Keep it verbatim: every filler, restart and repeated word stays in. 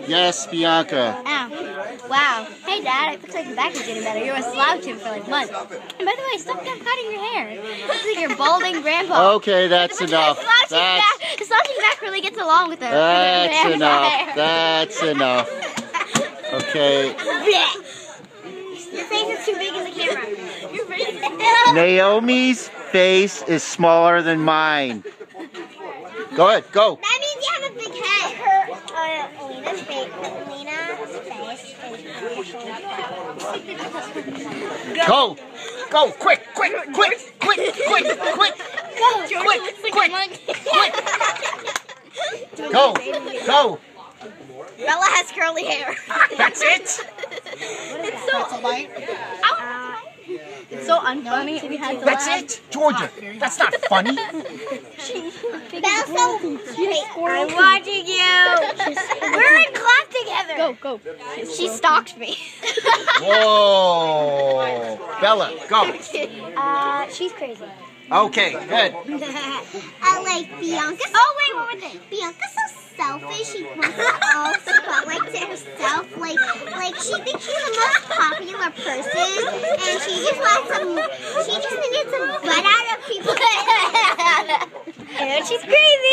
Yes, Bianca. Oh. Wow. Hey, Dad, it looks like your back is getting better. You were slouching for like months. And by the way, stop cutting your hair. It looks like you're balding grandpa. Okay, that's enough. The slouching, That's, back, the slouching back really gets along with the that's with the enough. hair. That's enough. Okay. Your face is too big in the camera. Your face is Naomi's face is smaller than mine. Go ahead, go. That means you have a big head. Her, uh, Lena's face. Lena's face. Go. Go, quick, quick, quick, quick, quick, quick, quick, quick. Go, go. Bella has curly hair. That's it. It's so uh, It's so unfunny. We had to That's laugh. it, Georgia. That's not funny. Bella's so I'm watching you. We're in class together. Go, go. She stalked me. Whoa, Bella, go. Uh, she's crazy. Okay, good. I like Bianca. Oh wait, one more thing. Bianca's so selfish. She wants all spotlight to herself. Like, like she thinks she's the most popular person, and she just wants some. She just needs some butt out of people. And she's crazy.